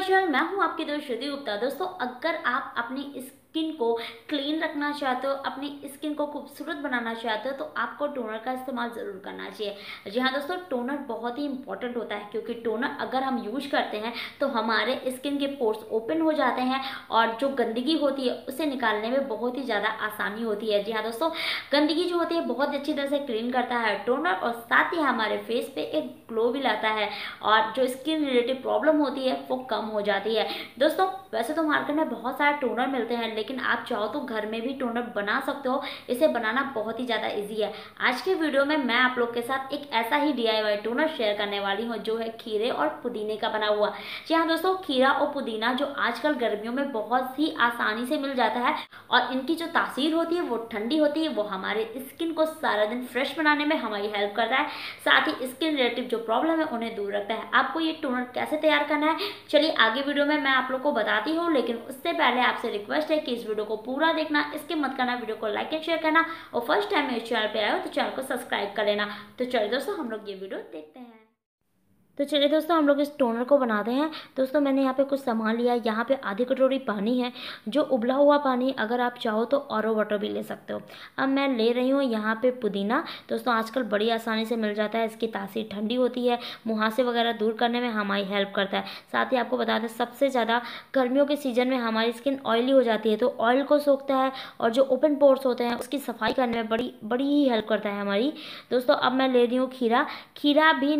Channel. मैं हूं आपकी दोस्त श्रुति गुप्ता। दोस्तों, अगर आप अपनी स्किन को क्लीन रखना चाहते हो, अपनी स्किन को खूबसूरत बनाना चाहते हो, तो आपको टोनर का इस्तेमाल ज़रूर करना चाहिए। जी हाँ दोस्तों, टोनर बहुत ही इंपॉर्टेंट होता है, क्योंकि टोनर अगर हम यूज करते हैं तो हमारे स्किन के पोर्स ओपन हो जाते हैं और जो गंदगी होती है उसे निकालने में बहुत ही ज़्यादा आसानी होती है। जी हाँ दोस्तों, गंदगी जो होती है बहुत अच्छी तरह से क्लीन करता है टोनर, और साथ ही हमारे फेस पे एक ग्लो भी लाता है और जो स्किन रिलेटेड प्रॉब्लम होती है वो कम हो जाती है। दोस्तों, वैसे तो मार्केट में बहुत सारे टोनर मिलते हैं, लेकिन आप चाहो तो घर में भी टोनर बना सकते हो। इसे बनाना बहुत ही ज़्यादा इजी है। आज के वीडियो में मैं आप लोग के साथ एक ऐसा ही DIY टोनर शेयर करने वाली हूँ जो है खीरे और पुदीने का बना हुआ। जी हाँ दोस्तों, खीरा और पुदीना जो आजकल गर्मियों में बहुत ही आसानी से मिल जाता है और इनकी जो तासीर होती है वो ठंडी होती है, वो हमारे स्किन को सारा दिन फ्रेश बनाने में हमारी हेल्प करता है। साथ ही स्किन रिलेटिव जो प्रॉब्लम है उन्हें दूर रखता है। आपको ये टोनर कैसे तैयार करना है, चलिए आगे वीडियो में मैं आप लोग को बताती हूँ, लेकिन उससे पहले आपसे रिक्वेस्ट है कि इस वीडियो को पूरा देखना, इसके मत करना, वीडियो को लाइक एंड शेयर करना, और फर्स्ट टाइम मेरे चैनल पे आए हो तो चैनल को सब्सक्राइब कर लेना। तो चलिए दोस्तों, हम लोग ये वीडियो देखते हैं। तो चलिए दोस्तों, हम लोग इस टोनर को बनाते हैं। दोस्तों, मैंने यहाँ पे कुछ सामान लिया है। यहाँ पे आधी कटोरी पानी है, जो उबला हुआ पानी। अगर आप चाहो तो RO वाटर भी ले सकते हो। अब मैं ले रही हूँ यहाँ पे पुदीना। दोस्तों, आजकल बड़ी आसानी से मिल जाता है। इसकी तासीर ठंडी होती है, मुहासे वगैरह दूर करने में हमारी हेल्प करता है। साथ ही आपको बता दें, सबसे ज़्यादा गर्मियों के सीजन में हमारी स्किन ऑयली हो जाती है, तो ऑयल को सोखता है और जो ओपन पोर्स होते हैं उसकी सफाई करने में बड़ी बड़ी ही हेल्प करता है हमारी। दोस्तों, अब मैं ले रही हूँ खीरा। खीरा भी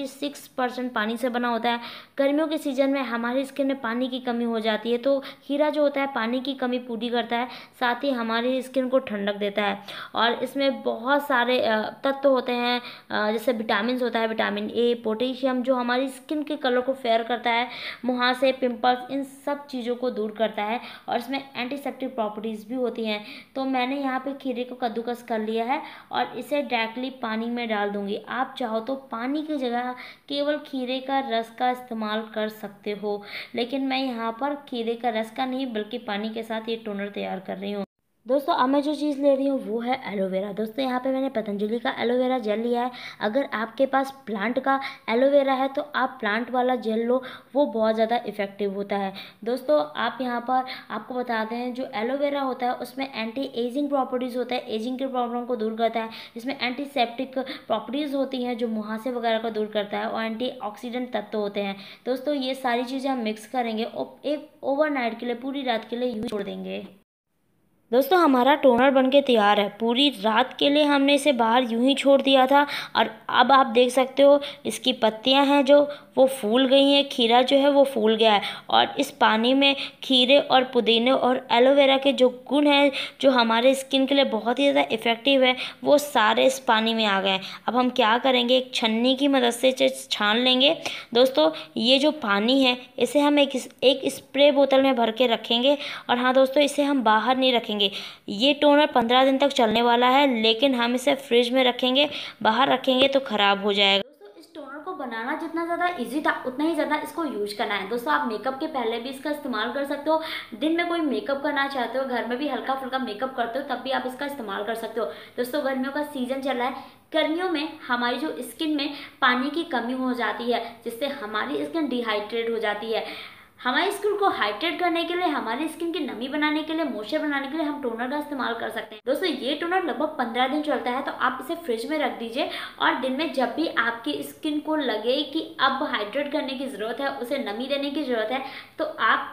96% पानी से बना होता है। गर्मियों के सीजन में हमारी स्किन में पानी की कमी हो जाती है, तो खीरा जो होता है पानी की कमी पूरी करता है। साथ ही हमारी स्किन को ठंडक देता है और इसमें बहुत सारे तत्व होते हैं, जैसे विटामिन होता है, विटामिन A, पोटेशियम, जो हमारी स्किन के कलर को फेयर करता है, मुहासे, पिंपल्स, इन सब चीज़ों को दूर करता है। और इसमें एंटीसेप्टिक प्रॉपर्टीज़ भी होती हैं। तो मैंने यहाँ पे खीरे को कद्दूकस कर लिया है और इसे डायरेक्टली पानी में डाल दूंगी। आप चाहो तो पानी की जगह केवल खीरे का रस का इस्तेमाल कर सकते हो, लेकिन मैं यहाँ पर खीरे का रस का नहीं बल्कि पानी के साथ ये टोनर तैयार कर रही हूँ। दोस्तों, अब मैं जो चीज़ ले रही हूँ वो है एलोवेरा। दोस्तों, यहाँ पे मैंने पतंजलि का एलोवेरा जेल लिया है। अगर आपके पास प्लांट का एलोवेरा है तो आप प्लांट वाला जेल लो, वो बहुत ज़्यादा इफेक्टिव होता है। दोस्तों, आप यहाँ पर आपको बताते हैं, जो एलोवेरा होता है उसमें एंटी एजिंग प्रॉपर्टीज़ होता है, एजिंग की प्रॉब्लम को दूर करता है। इसमें एंटीसेप्टिक प्रॉपर्टीज़ होती हैं जो मुहासे वगैरह को दूर करता है, और एंटीऑक्सीडेंट तत्व होते हैं। दोस्तों, ये सारी चीज़ें हम मिक्स करेंगे और एक ओवरनाइट के लिए, पूरी रात के लिए यूज छोड़ देंगे। दोस्तों, हमारा टोनर बनके तैयार है। पूरी रात के लिए हमने इसे बाहर यूं ही छोड़ दिया था, और अब आप देख सकते हो इसकी पत्तियां हैं जो वो फूल गई हैं, खीरा जो है वो फूल गया है, और इस पानी में खीरे और पुदीने और एलोवेरा के जो गुण हैं, जो हमारे स्किन के लिए बहुत ही ज़्यादा इफ़ेक्टिव है, वो सारे इस पानी में आ गए हैं। अब हम क्या करेंगे, एक छन्नी की मदद से छान लेंगे। दोस्तों, ये जो पानी है इसे हम एक स्प्रे बोतल में भर के रखेंगे, और हाँ दोस्तों, इसे हम बाहर नहीं रखेंगे। ये टोनर 15 दिन तक चलने वाला है, लेकिन हम इसे फ्रिज में रखेंगे, बाहर रखेंगे तो खराब हो जाएगा। दोस्तों, इस टोनर को बनाना जितना ज़्यादा इजी था उतना ही ज़्यादा इसको यूज करना है। दोस्तों, आप मेकअप के पहले भी इसका इस्तेमाल कर सकते हो। दिन में कोई मेकअप करना चाहते हो, घर में भी हल्का फुल्का मेकअप करते हो, तब भी आप इसका इस्तेमाल कर सकते हो। दोस्तों, गर्मियों का सीजन चल रहा है। गर्मियों में हमारी जो स्किन में पानी की कमी हो जाती है, जिससे हमारी स्किन डिहाइड्रेट हो जाती है। हमारी स्किन को हाइड्रेट करने के लिए, हमारी स्किन की नमी बनाने के लिए, मॉइस्चर बनाने के लिए हम टोनर का इस्तेमाल कर सकते हैं। दोस्तों, ये टोनर लगभग 15 दिन चलता है, तो आप इसे फ्रिज में रख दीजिए, और दिन में जब भी आपकी स्किन को लगे कि अब हाइड्रेट करने की ज़रूरत है, उसे नमी देने की ज़रूरत है, तो आप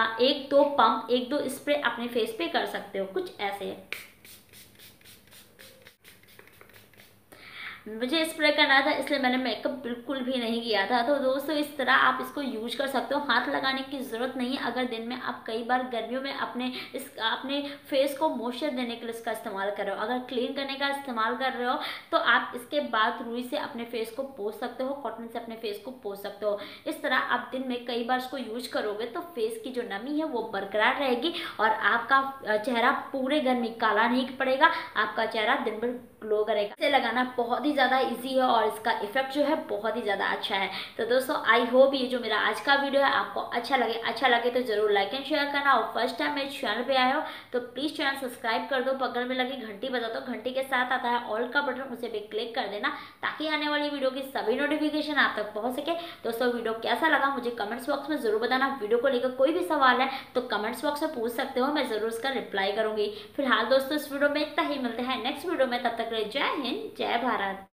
1-2 पंप, 1-2 स्प्रे अपने फेस पे कर सकते हो, कुछ ऐसे। मुझे स्प्रे करना था इसलिए मैंने मेकअप बिल्कुल भी नहीं किया था। तो दोस्तों, इस तरह आप इसको यूज कर सकते हो। हाथ लगाने की ज़रूरत नहीं है। अगर दिन में आप कई बार गर्मियों में अपने फेस को मॉइस्चर देने के लिए इसका इस्तेमाल कर रहे हो, अगर क्लीन करने का इस्तेमाल कर रहे हो, तो आप इसके बाद रुई से अपने फेस को पोंछ सकते हो, कॉटन से अपने फेस को पोंछ सकते हो। इस तरह आप दिन में कई बार इसको यूज करोगे तो फेस की जो नमी है वो बरकरार रहेगी, और आपका चेहरा पूरे घर में काला नहीं पड़ेगा। आपका चेहरा दिन भर ग्लो करेगा। इसे लगाना बहुत ही ज़्यादा इजी है और इसका इफेक्ट जो है बहुत ही ज़्यादा अच्छा है। तो दोस्तों आई होप ये जो मेरा आज का वीडियो है आपको अच्छा लगे तो जरूर लाइक एंड शेयर करना, और फर्स्ट टाइम मेरे चैनल पे आए हो तो प्लीज़ चैनल सब्सक्राइब कर दो, बगल में लगी घंटी बजा दो, घंटी के साथ आता है ऑल का बटन, उसे भी क्लिक कर देना ताकि आने वाली वीडियो की सभी नोटिफिकेशन आप तक पहुंच सके। दोस्तों वीडियो कैसा लगा मुझे कमेंट्स बॉक्स में जरूर बताना। वीडियो को लेकर कोई भी सवाल है तो कमेंट्स बॉक्स में पूछ सकते हो, मैं जरूर उसका रिप्लाई करूंगी। फिलहाल दोस्तों इस वीडियो में इतना ही, मिलते हैं नेक्स्ट वीडियो में, तब तक के लिए जय हिंद जय भारत।